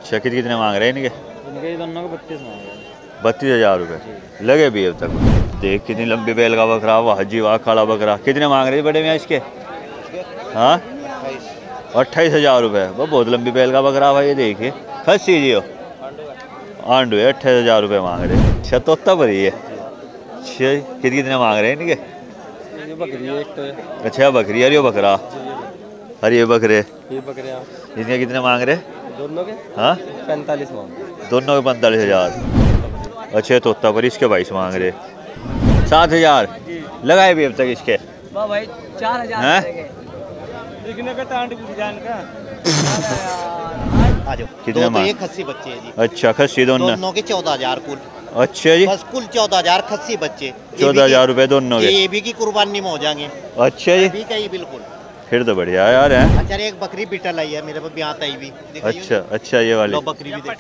शकीर कितने मांग रहे हैं इनके? इनके दोनों को 32 मांग रहे हैं। 32,000 रुपये लगे भी अब तक। देख कितनी लंबी बैल का बकरा, वाह जी वाह, काला बकरा। कितने मांग रहे हैं बड़े मियाँ इसके? हाँ 28,000 रुपये। वो बहुत लंबी बैल का बकरा भाई, ये देखिए खस्सी जी हो आंडू है। 28,000 रुपये मांग रहे हैं। अच्छा तोता भरी है। कितने मांग रहे हैं इनके? बकरी एक तो है। अच्छा बकरी, अरे बकरा, अरे बकरे, ये बकरे इनके कितने मांग रहे? दोनों के हाँ 45 मांग। दोनों के 45,000। अच्छे तोता पर इसके 22 मांग रहे। 7,000 लगाए भी अब तक इसके? भाई 4,000 हैं? कितने मांग? खस्सी बच्चे हैं जी। अच्छा खस्सी दोनों के 14,000 कुल। अच्छा जी बस कुल 14,000 खस्सी बच्चे। 14,000 रुपये दोनों के। ये भी की कुर्बानी में हो जाएंगे। अच्छा जी भी कहीं बिल्कुल। फिर तो बढ़िया यार है। अच्छा एक बकरी बिटल आई है मेरे पास, ब्याह आई भी। अच्छा अच्छा ये वाली बकरी भी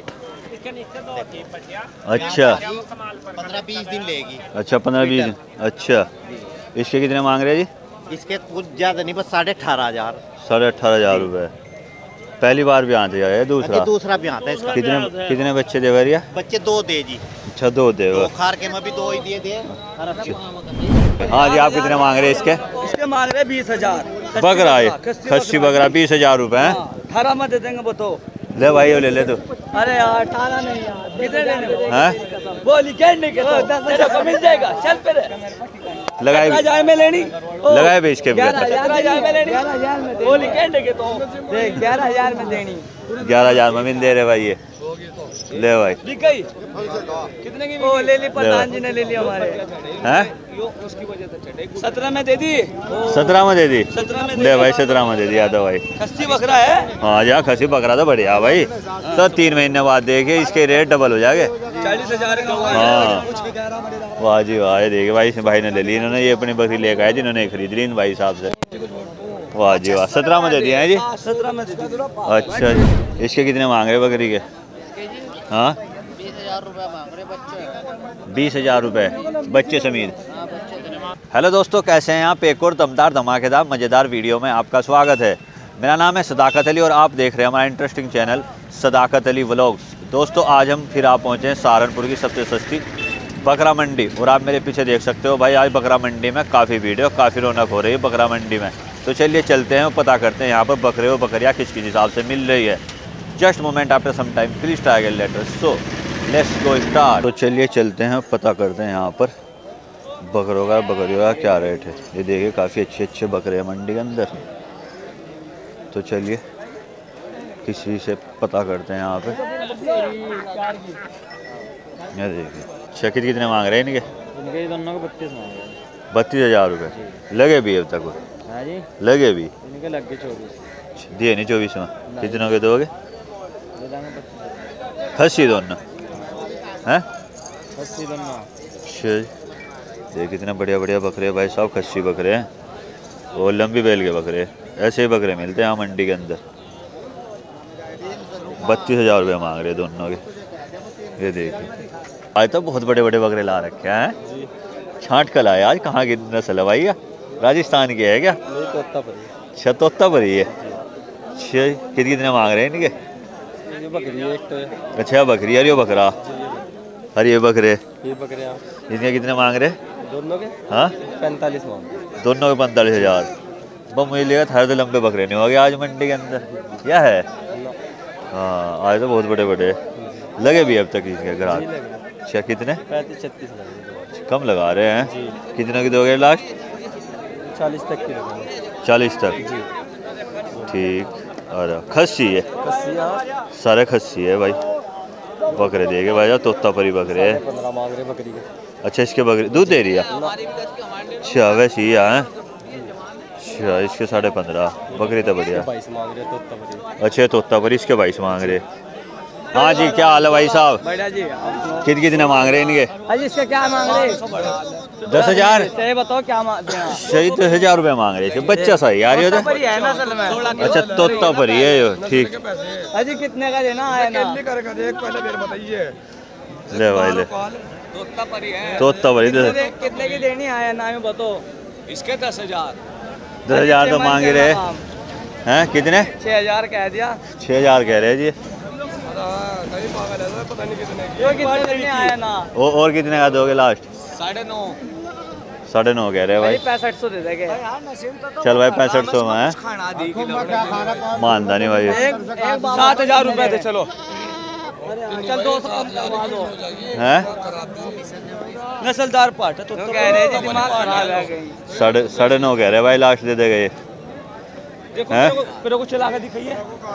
अच्छा 15-20 दिन लेगी। अच्छा 15-20 दिन। अच्छा इसके कितने मांग रहे हैं जी? इसके कुछ ज्यादा नहीं, बस 18,500। 18,500 रुपये। पहली बार भी आते जाए दूसरा? दूसरा ब्याह था इसका। कितने बच्चे दे भैया? बच्चे 2 दे जी। अच्छा 2 दे। खार के में भी 2 ही दिए थे। हाँ जी आप कितने मांग रहे हैं इसके? इसके मांग रहे 20,000। बकरा है खस्सी बकरा 20,000 रुपये है। 18 में दे देंगे वो तो। ले भाई ले ले तो। अरे यार 18 नहीं यार, कितने देने हैं? बोली कहने के तो 10,000 मिल जाएगा। चल फिर लगाए 17,000 में लेनी। लगाए भी इसके? 17,000 में लेनी। 11,000 में बोली कहने के तो देख 11,000 में देनी। 11,000 में मिल दे रहे भाई ये। ले भाई कितने की? ओ ले ली, प्रधान जी ने ले लिया हमारे। हैं? 17 में दे दी। 17 में दे दी। 17 में ले भाई 17 में दे दिया तो भाई। खस्सी बकरा है। हाँ जा खस्सी बकरा तो बढ़िया भाई। तो 3 महीने बाद देखे इसके रेट डबल हो जाएंगे। 40,000 का। हाँ वाह जी वाह, ये देखिए भाई इस भाई ने ले ली। इन्होंने ये अपनी बकरी लेकर आए जिन्होंने खरीद ली इन भाई साहब से। वाह जी वाह 17 में दे दिए हैं जी। 17 में दे दी। अच्छा जी इसके कितने मांग रहे बकरी के? हाँ 20,000 रुपये मांग रहे बच्चे। 20,000 रुपये बच्चे समीत। हेलो दोस्तों, कैसे हैं आप? एक और दमदार धमाकेदार मज़ेदार वीडियो में आपका स्वागत है। मेरा नाम है सदाकत अली और आप देख रहे हैं हमारा interesting channel Sadakat Ali vlogs. दोस्तों आज हम फिर आप पहुँचे हैं सहारनपुर की सबसे सस्ती बकरा मंडी। और आप मेरे पीछे देख सकते हो भाई, आज बकरा मंडी में काफ़ी भीड़ है, काफ़ी रौनक हो रही है बकरा मंडी में। तो चलिए चलते हैं और पता करते हैं यहाँ पर बकरे और बकरियाँ किस किस हिसाब से मिल रही है। Just moment after some time please try again later. So let's go start. तो चलिए चलते हैं पता करते हैं यहाँ पर बकरों का बकरियों का क्या रेट है। ये देखिए काफ़ी अच्छे अच्छे बकरे हैं मंडी के अंदर। तो चलिए किसी से पता करते हैं यहाँ पे। ये देखिए शकीर कितने मांग रहे हैं इनके? इनके दोनों को 32 मांग रहे हैं। 32,000 रुपये लगे भी अब तक? हाँ जी लगे भी? इनके लग गए 24। दिए नहीं 24 में? कितनों के दोगे? खस्सी दोनों हैं? खस्सी दोनों। अच्छा देख कितने बढ़िया बढ़िया बकरे भाई साहब, खस्सी बकरे हैं और लंबी बैल के बकरे। ऐसे ही बकरे मिलते हैं यहाँ मंडी के अंदर। 32,000 रुपये मांग रहे दोनों के। ये देखिए आज तो बहुत बड़े बड़े बकरे ला रखे हैं। छांट कर लाए आज। कहाँ की नस्ल है भाई? राजस्थान की है क्या? अच्छा तोता भरी है। अच्छा कितने मांग रहे हैं इनके? बकरी एक तो है। अच्छा बकरी, अरे बकरा, अरे बकरे, ये बकरे इनके कितने मांग रहे? दोनों के? हाँ 45 मांग। दोनों के 45,000। वो मुझे लगा थारे तो लंबे बकरे नहीं हो गए आज मंडी के अंदर, क्या है? हाँ आज तो बहुत बड़े बड़े लगे भी अब तक इसके ग्राहक। अच्छा कितने? 35-36 लगे। कम लगा रहे हैं। कितने की दोगे लास्ट? 40 तक की लगेगी। 40 तक ठीक। अरे खस्सी है? सारे खस्सी है भाई। बकरे देखे भाई तोता परी बकरे है। 15 मांग रहे बकरी के। अच्छा इसके बकरी दूध दे रही है? अच्छा वैसे ही है। अच्छा इसके 15.5 बकरी तो बढ़िया। 22 मांग रहे तोता परी। अच्छा तोता परी इसके 22 मांग रहे। हाँ जी क्या हाल है भाई साहब? बढ़िया जी। कितने मांग रहे हैं इनके? अजी इसके क्या मांग रहे? 10,000। सही बताओ क्या मांग? सही 10,000 रुपये मांग रहे थे। बच्चा सही यार ये तो। अच्छा तोता परी है यो ठीक। अजी कितने का देना है ना? ले भाई ले तोता परी है। तोता परी कितने की देनी है ना में बताओ? इसके 10,000। 10,000 तो मांग रहे हैं। कितने? 6,000 कह दिया। 6,000 कह रहे हैं जी। ये कितने देने आया ना? और कितने का दोगे लास्ट? 9.5। 9.5 कह रहे हैं भाई। 6500 दे देंगे। चल भाई 6500 में है, मानता नहीं भाई। 7000 रुपए दे चलो। चल 200 कम करवा दो। हैं? नस्लदार पाठ तो कह रहे जी दिमाग खराब है कहीं। 9.5 कह रहे हैं भाई, लास्ट दे देगा ये। देखो हैं? मेरे को चला के दिखाइए।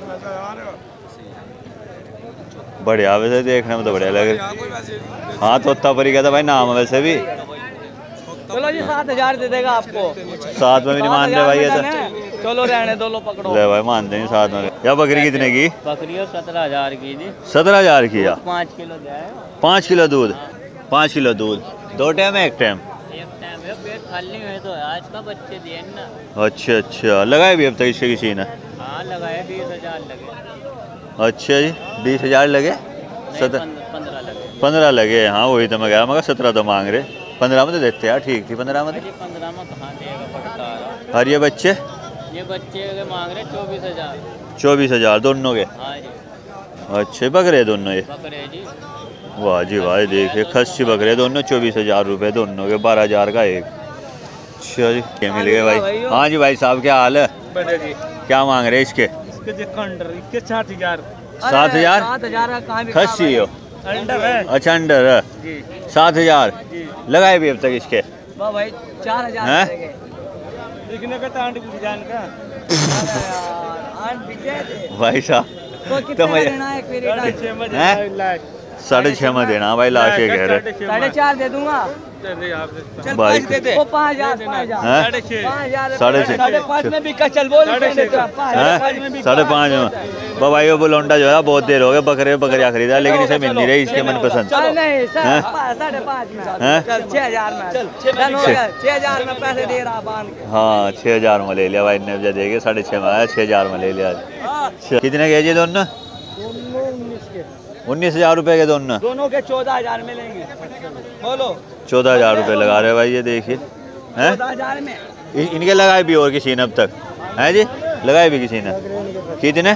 बढ़िया, वैसे देखने में तो बढ़िया लग रहा। हाँ तोतापरी का था भाई नाम है वैसे भी। चलो जी 7000 दे देगा आपको। साथ में भी नहीं मान रहे भाई ये तो। चलो रहने दो, लो पकड़ो। ले भाई मानते नहीं साथ में। या बकरी कितने की? बकरी 17000 की जी। 17000 की? 5 किलो दे। 5 किलो दूध? 5 किलो दूध 2 टाइम है? 1 टाइम? एक टाइम है, पेट खाली है तो आज का बच्चे दिए ना। अच्छा, लगाए भी अब तक इसके किसी ने? हाँ लगाए 20,000 लगे। अच्छा जी, 20,000 लगे? 15 लगे। 15 लगे? हाँ वही तो मैं कह रहा, मगर 17 तो मांग रहे। 15 में तो देते यार, ठीक थी 15 में। 15 में कहाँ देगा फटकार। और ये बच्चे के मांग रहे 24,000। 24,000 दोनों के? हाँ जी। अच्छे बकरे दोनों ये? बकरे जी। वाह जी वाह, देखिए खस्सी बकरे दोनों, 24,000 रुपये दोनों के, 12,000 का एक। अच्छा जी, ये मिल गए भाई। हाँ जी भाई साहब, क्या हाल है? बढ़िया जी। क्या मांग रहे हैं इसके? इसके 60,000। 7,000? 7,000 का कहाँ भी खस्सी हो? अंडर है। अच्छा अंडर है। जी 7,000 जी। लगाए भी अब तक इसके? वाह भाई 4,000 हैं? देंगे। दिखने का तो आंटी जान का। आंटी बिक गए थे। भाई साहब तो कितना देना है? एक मिनट हैं? 6.5 में देना भाई, लास्ट ये कह रहे। 4.5 दे दूंगा। चल भाई 5 दे दे। वो 5,000 हैं? 5,000 6.5 5.5 में बिका। चल बोल 5,500 हैं? 5.5 में भाई वो लोंडा जो है बहुत देर हो गया बकरियाँ खरीदा, लेकिन इसे मिल नहीं रही इसके मनपसंद। नहीं हैं? 5.5 में। हैं? चल 6,000 में। चल हो गया 6,000 में पैसे दे रहा बांध के। हाँ 6,000 में ले लिया भाई ने, वजह देके 6.5 में आया, 6,000 में ले लिया। अच्छा, कितने के जी दोनों? 19,000 रुपए के दोनों? दोनों के 14,000 में लेंगे। बोलो 14,000 रुपए लगा रहे भाई, ये देखिए। हैं? 14,000 में। इनके लगाए भी और किसी ने अब तक? हैं जी, लगाए भी किसी ने? कितने?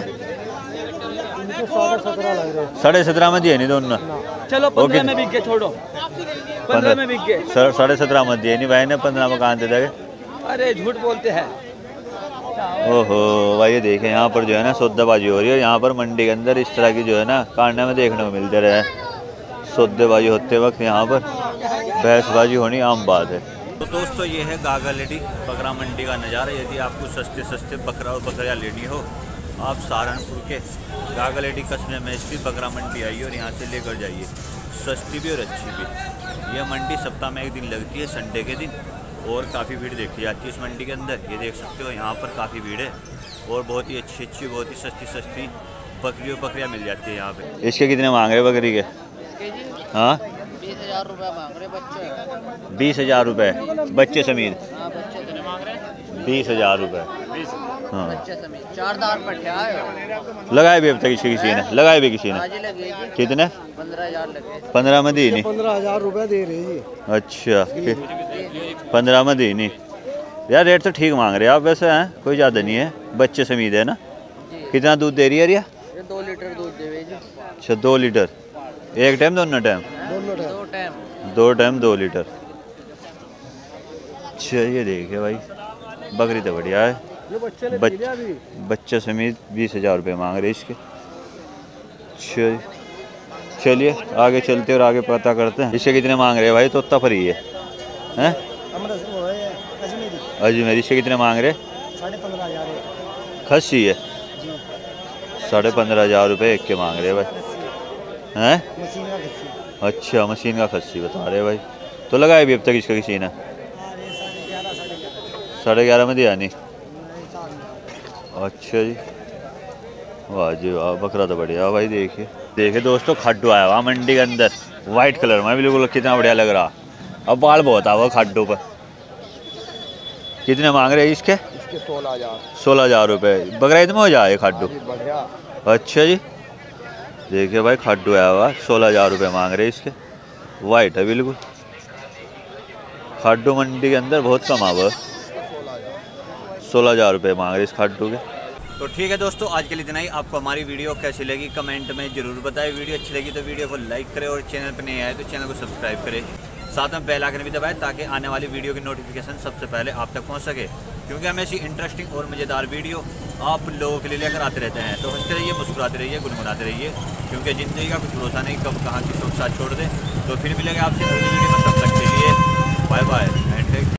17.5 में दिए नहीं दोनों? चलो 15 में बिक गए, छोड़ो 15 में बिक गए। 17.5 में दिए नहीं भाई ने, 15 में कहाँ दे देंगे? अरे झूठ बोलते हैं। ओहो भाई, ये देखें यहाँ पर जो है ना सौदेबाजी हो रही है। यहाँ पर मंडी के अंदर इस तरह की जो है ना कांडे में देखने को मिलते रहे। सौदेबाजी होते वक्त यहाँ पर बहसबाजी होनी आम बात है। तो दोस्तों ये है गागालेडी बकरा मंडी का नज़ारा। यदि आपको सस्ते सस्ते बकरा और बकरियाँ लेनी हो, आप सहारनपुर के गागालेडी कस्बे में स्थित बकरा मंडी आइए और यहाँ से लेकर जाइए, सस्ती भी और अच्छी भी। यह मंडी सप्ताह में एक दिन लगती है, संडे के दिन, और काफ़ी भीड़ देखी जाती है इस मंडी के अंदर। ये देख सकते हो यहाँ पर काफ़ी भीड़ है और बहुत ही अच्छी बहुत ही सस्ती बकरियाँ मिल जाती है यहाँ पे। इसके कितने मांग रहे बकरी के? हाँ 20,000 रुपये मांग रहे बच्चे। 20,000 रुपये बच्चे समीत? हाँ बच्चे तो मांग रहे 20,000 रुपये। हाँ बच्चे समेत 4 दार पट्टिया है। लगाए भी अब तक इसके किसी ने? लगाए भी किसी ने? आज लगेगी कितने? 15,000 लगे। 15 में दी नहीं? 15,000 रुपए दे रही है। अच्छा 15 में दी नहीं यार, रेट तो ठीक मांग रहे हैं आप वैसे। हैं कोई ज़्यादा नहीं है, बच्चे समीत है ना? कितना दूध दे रही है रिया? ये 2 लीटर दूध देवे जी। अच्छा 2 लीटर एक टाइम? दोनों टाइम? 2 टाइम। 2 time 2 litre. अच्छा ये देखिए भाई, बकरी तो बढ़िया है। बच्चे समेत 20,000 रुपये मांग रहे इसके। चलिए आगे चलते और आगे पता करते हैं इसके कितने मांग रहे हैं भाई। तोता फरी है हैं? अजमेर। इसके कितने मांग रहे? 15,500। खस्सी है? 15,500 रुपये एक के मांग रहे भाई हैं? अच्छा मशीन का खस्सी बता रहे भाई। तो लगाए भी अब तक इसका किसी ने? 11.5 में दिया नहीं? अच्छा जी, वाह जी वाह, बकरा तो बढ़िया भाई। देखिए दोस्तों, खड्डू आया हुआ मंडी के अंदर, वाइट कलर में, बिल्कुल कितना बढ़िया लग रहा। अब बाल बहुत आ हुआ खड्डू पर। कितने मांग रहे हैं इसके? 16,000 रुपये। बकरा ईद में हो जाए खड्डू? अच्छा जी, देखिए भाई खड्डू आया हुआ, 16,000 रुपये मांग रहे इसके। वाइट है बिल्कुल। खड्डू मंडी के अंदर बहुत कम हुआ, 16,000 रुपये मांग रहे इस खड्डू के। तो ठीक है दोस्तों, आज के लिए इतना ही। आपको हमारी वीडियो कैसी लगी कमेंट में ज़रूर बताएं। वीडियो अच्छी लगी तो वीडियो को लाइक करें और चैनल पर नए आए तो चैनल को सब्सक्राइब करें। साथ में बेल आइकन भी दबाएं ताकि आने वाली वीडियो की नोटिफिकेशन सबसे पहले आप तक पहुंच सके, क्योंकि हम ऐसी इंटरेस्टिंग और मज़ेदार वीडियो आप लोगों के लिए लेकर आते रहते हैं। तो हंसते रहिए, मुस्कुराते रहिए, गुनगुनाते रहिए, क्योंकि ज़िंदगी का कुछ भरोसा नहीं कब कहाँ किसी के साथ छोड़ दे। तो फिर मिलेंगे आपसे अगली वीडियो में, तब तक के लिए बाय बाय।